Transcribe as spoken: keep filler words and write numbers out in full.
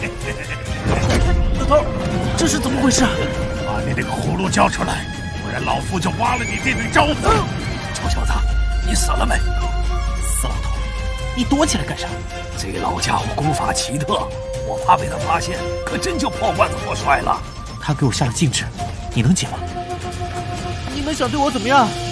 老头，这是怎么回事啊？ 把你那个葫芦交出来，不然老夫就挖了你这对招子！臭小子，你死了没？ 死老头，你躲起来干啥？ 这老家伙功法奇特，我怕被他发现，可真就破罐子破摔了。 他给我下了禁制，你能解吗？你们想对我怎么样？